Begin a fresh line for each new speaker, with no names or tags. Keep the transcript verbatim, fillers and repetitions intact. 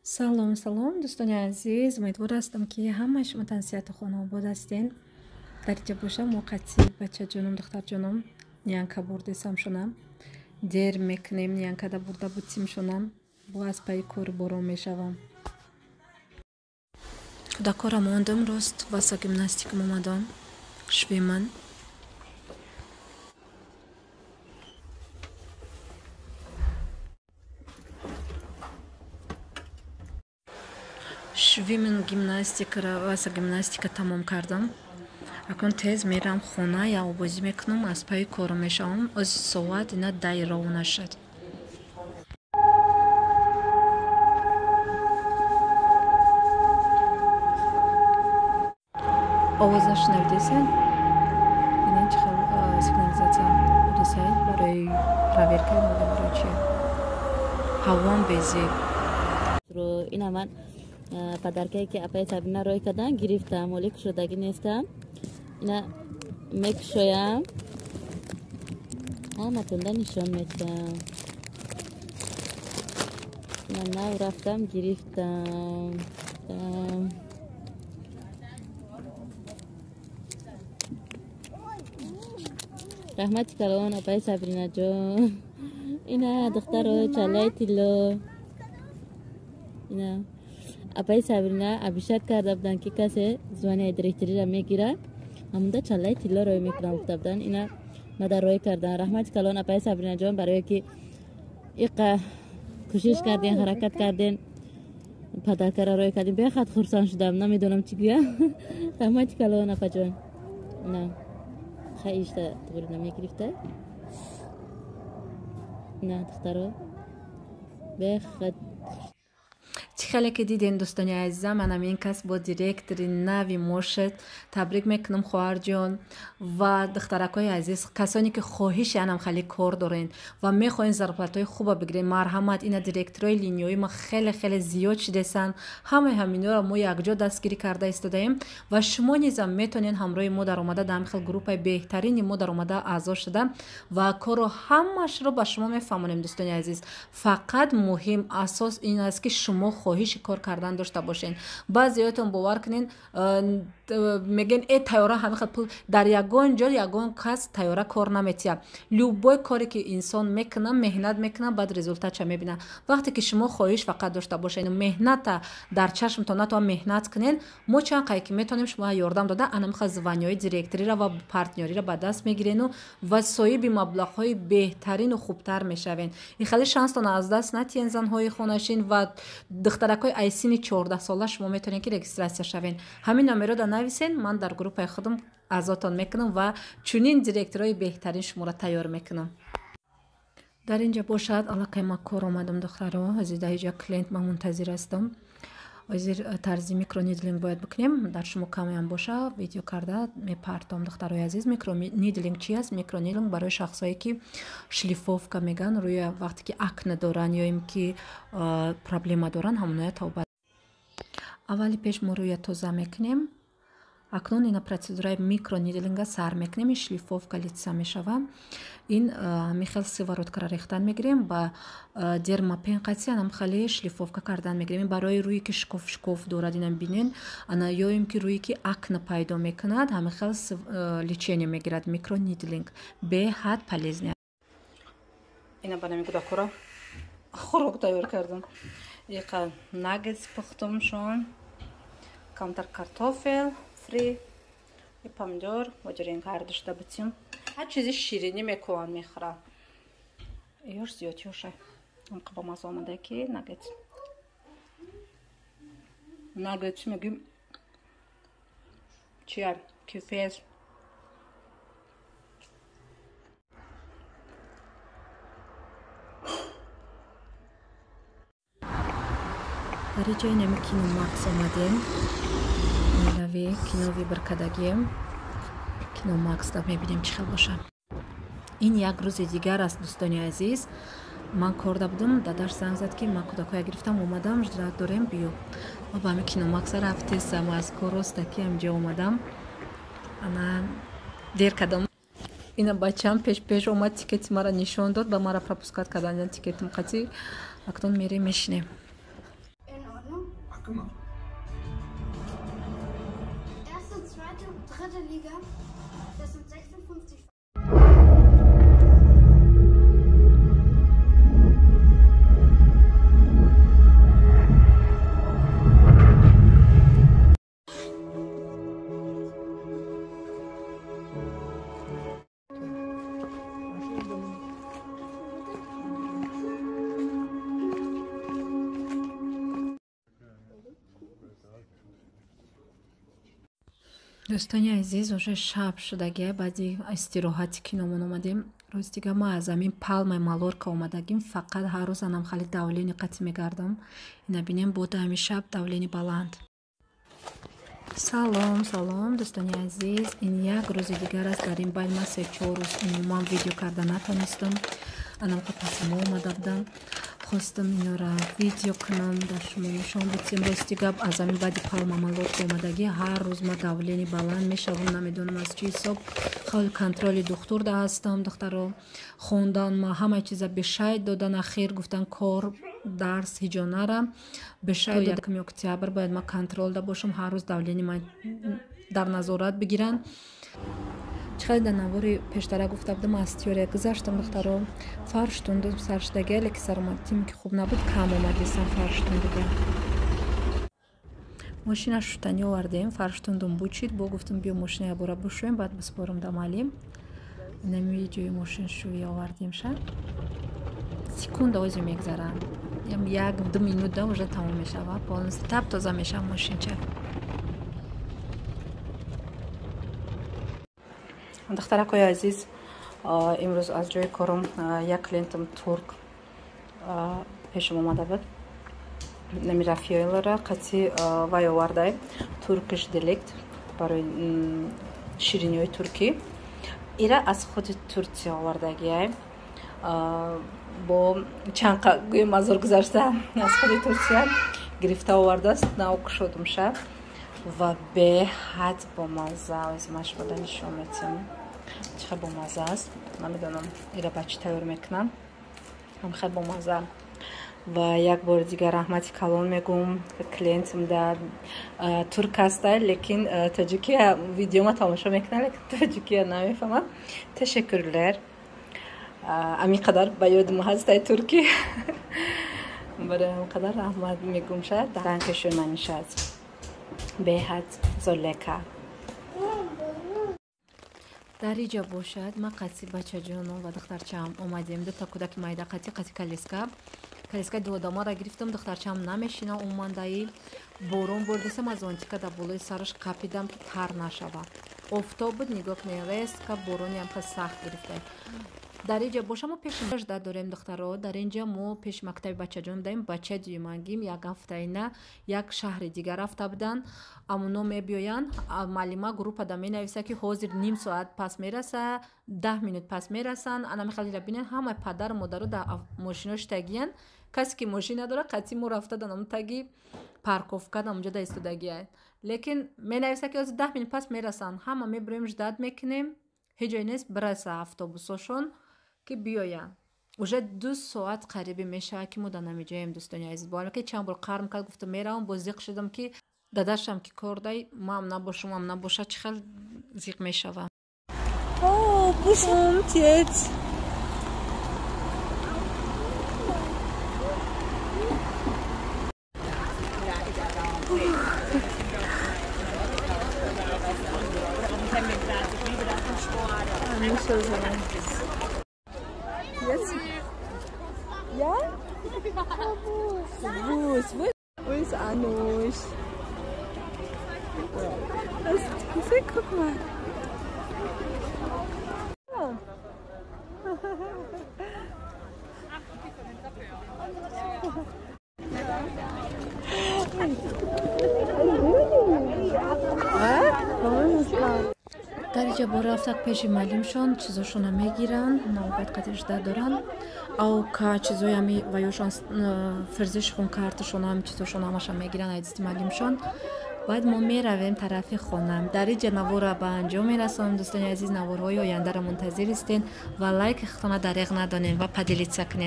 салом салом дӯстони азиз, умедвор ҳастам ки ҳамаи шумо тансиҳату хонобод ҳастен. дар инҷа боша муқатти бачаҷонум духтарҷонум ниянка бурдисам шунам дер мекунем ниянкада бурда бутсим шунам бо аз пайи кори борон мешавам. Кӯдакорам мондам рост васа гимнастикам омадам швиман. швимин гимнастикара васа гимнастика тамом кардам. Акун тез мерам хона я обозӣ мекунам, аз пайи корам мешавам. Ози соат ина дай равона шад. овоза шунавидесен? Бинен чӣ хел сигнализатсия будесай барои проверка мода барои чи? Ҳавон безеб.
Ина ман падаркае ки апаи Сабина рой кардан гирифтам, оли кушодагӣ нестам. Ина мекушоям, ҳама кунда нишон медиҳам. Ина нав рафтам гирифтам. Раҳмати калон апаи Сабринаҷон. Ина духтаро чалаи тилло. Ина апаи Сабрина абишак карда буданд ки касе звания директориро мегира, ҳамунда чалаи тилло рой мекунам гуфта буданд. Ина мада рой кардан. Раҳмати калон апаи Сабринаҷон барое ки иқа кӯшиш карден, ҳаракат карден, падаркара рой карден. Бехат хурсанд шудам, намедонам чӣ гӯям. Раҳмати калон апаҷон. Ина хай ишта тугурина мегирифта. Ина духтаро бехат
чӣ хеле ки диден дӯстони азизам, ман ҳамин кас бо директори нави мошед табрик мекунам хоҳарҷон ва духтаракҳои азиз, касоне ки хоҳиши анам хеле кор дорен ва мехоҳен зарплатаҳои хуба бигирен. Марҳамат, ина директорои линияи ма хеле хеле зиёд шудесанд. Ҳамаи ҳаминҳоро мо якҷо дастгирӣ карда истодаем ва шумо низам метонен ҳамроҳи мо даромада дар ҳамин хел группаи беҳтарини мо даромада аъзо шуда ва корро ҳамашро ба шумо мефаҳмонем. Дӯстони азиз, фақат муҳим асос ин аст ки шумо хоҳиши кор кардан дошта бошен. Баъзеётон бовар кунен, мегӯен э тайёра ҳамин хел пул дар ягон ҷо ягон кас тайёра кор наметиҳад. Любой коре ки инсон мекуна, меҳнат мекуна, баъд результатша мебина. Вақте ки шумо хоҳиш фақат дошта бошен, меҳната дар чашмтон натоа меҳнат кунен, мо чанд қай ки метонем шумо ёрдам дода анам хел званиёи директорира ва партнёрира ба даст мегирену ва соҳиби маблағҳои беҳтарину хубтар мешавен. И хеле шанстон аз даст натиҳен занҳои хонашин ва духтаракҳои айсини чордаҳ сола шумо метонен ки регистратсия шавен. Ҳамин номерода нависен, ман дар группаи худам аъзотон мекунам ва чунин директорои беҳтарин шуморо тайёр мекунам. дар инҷа бошад аллакай ма кор омадам духтаро, ҳозир дар инҷа клиент ма мунтазир ҳастам. ҳозир тарзи микронидлинг бояд бикунем. Дар шумо камеам боша видео карда мепартом духтарои азиз. Микронидлинг чи аст? Микронидлинг барои шахсое ки шлифовка меган рӯи вақте ки акне доранд ё ин ки проблема доранд ҳамоноя тобад. аввали пеш мо рӯя тоза мекунем. Акнун ина процедураи микронидлинга сар мекунем, ин шлифовка литса мешава. Ин ҳамихел сивороткара рехтан мегирем ба дермапенқати анам хеле шлифовка кардан мегирем. Ин барои рӯи ки шкоф шкоф дорад инам бинен, ана ё ин ки рӯи ки акне пайдо мекунад, ҳамихел лечение мегирад микронидлинг. Беҳад полезне. Ина ба нами кӯдакора хӯрок тайёр кардам. Иқа наггетс пухтумшон, камтар картофел фри и помидор водиринкар дошта бутим. ҳар чизи ширинӣ мекунам мехӯрам. ёш зиёд ёша. Он қаба маза омада ки наггетс. Наггетс мегим чия кифес. дар ҷои нами кино Макс омадем. Мелави кино вибр кардагием. Кино Макс да мебинем чӣ хел боша. Ин як рӯзи дигар аст дӯстони азиз. Ман корда будам, дадаш занг зад ки ман кӯдакоя гирифтам, омадам, ждат дорем биё. Ма ба ҳамин кино Макс рафтесам, аз кор ростаки ҳамҷо омадам. Ана дер кардам. Ина бачам пеш пеш омад, тикети мара нишон дод, ба мара пропускат кардан тикетим қати. Акнун мерем мешинем.
gemacht.
Erste, zweite und dritte Liga. Das sind sechsundfünfzig.
دوستانی عزیز уже шаб шудагия баъди истироҳати киномон омадем. рӯз дига ма аз ҳамин палмаи малорка омадагим. фақат ҳар рӯз анам хали давлени қатъ мегардам. ина бинем бода ҳамин шаб давлени баланд. салом салом достони азиз, ин як рӯзи дигар аст. дар ин байн ман се чор рӯз умуман видео карда натонистам. анам ки пасимо омада будам, хостам инора видео кунам, дар шумо нишон бутем. рости гап аз ҳамин баъди палма малорка омадагӣ ҳар рӯз ма давлени баланд мешавам. намедонам аз чӣ ҳисоб. хали контроли духтур да ҳастам. духтаро хондан, ма ҳамаи чиза бешайд додан. ахир гуфтан кор дарс ҳиҷонара бешайд якми октябр бояд ма контролда бошам. ҳар рӯз давлени ма дар назорат бигиран. чихеле дар навори пештара гуфта будам аз теория гузаштам. духтаро фарш тундум саршдага, леки сароматим ки хуб набуд, кам омад лисан фарш тундуга. мошина шутани овардем, фарш тундум бучид. бо гуфтам биё мошина ябора бушӯем, баъд биспорам да малим. инами ҷои мошиншӯӣ овардем ша. секунда ози мегзаранд. як ду минута уже тамом мешавад. полностью таб тоза мешав мошинча. духтаракои азиз, имрӯз аз ҷои корам як клиентам турк пешам омада буд. нами рафиёлара қатъи вай овардай туркиш диалект барои шириниҳои туркӣ. ира аз худи турсия овардагиай. бо чанд гӯем азор гузашта аз худи турсия гирифта овардааст. наокушодумша ва беҳад бомаза. озимаш бода нишон метем чӣ хел бомаза аст. намедонам ира ба чӣ тайёр мекунам. ам хел бомаза. ва як бори дигар раҳмати калон мегӯм. клиентам дар турк ҳастай, лекин таҷикия видеома тамошо мекунам, лекин таҷикия намефаҳмам. ташаккурлар. амин қадар ба ёдим ҳастай туркӣ. барои ҳамин қадар раҳмат мегӯмша. данкашӯн манишад. беҳад золека. дар иҷа бошад ма қатъи бачаҷоном ва духтарчаам омадем. дута кӯдаки майда қатъи қатъи калиска калискаи дуодамаро гирифтам. духтарчаам намешина умандаи борон бордисам аз онтика дар болои сараш қапидам ки тар нашавад. офтоб буд, нигоҳ кунед резка борони ҳамқа сахт гирифта. дар инҷа боша мо пеши да дорем духтаро. дар инҷа мо пеши мактаби бачаҷон даем. бача дюймангим як ҳафтаина як шаҳри дигар рафта будан. амуно мебиёянд. маълима группа да менависа ки ҳозир ним соат пас мераса, даҳ минут пас мерасанд. ана мехалира бинен ҳамаи падару модару дар мошино штагиянд. касе ки мошин надора қатъи мо рафта дар намун таги парковка дар онҷо да истодагиянд. лекин менависа ки ҳозир даҳ минут пас мерасанд. ҳама мебурем ждат мекунем. ҳеҷ ҷой нест бираса автобусошон ки биёянд. уже ду соат қариби мешавад ки мо дар намиҷоем дӯстони азиз. бо ҳаме ки чанд бор қарм кард гуфтам меравам, боз зиқ шудам ки дадашам ки кор дай, мам набошам мам набоша чӣ хел зиқ мешавам. О, бусонтет. Jetzt? Ja? Bus. Bus. Wo ist Anush? Was? Guck mal. Oh. дар иҷа бо рафтак пеши маълимшон чизошона мегиранд, навбат қатиш дадоранд. аука чизои ами ваёшон фирзишхон карташон ҳами чизошон ҳамаша мегиранд айдисти маълимшон. баъд мо меравем тарафи хона. дар иҷа навора ба анҷом мерасонам. дӯстони азиз, наворҳои ояндаро мунтазир истен ва лайки хитона дареғ надонем ва падилитса кунем.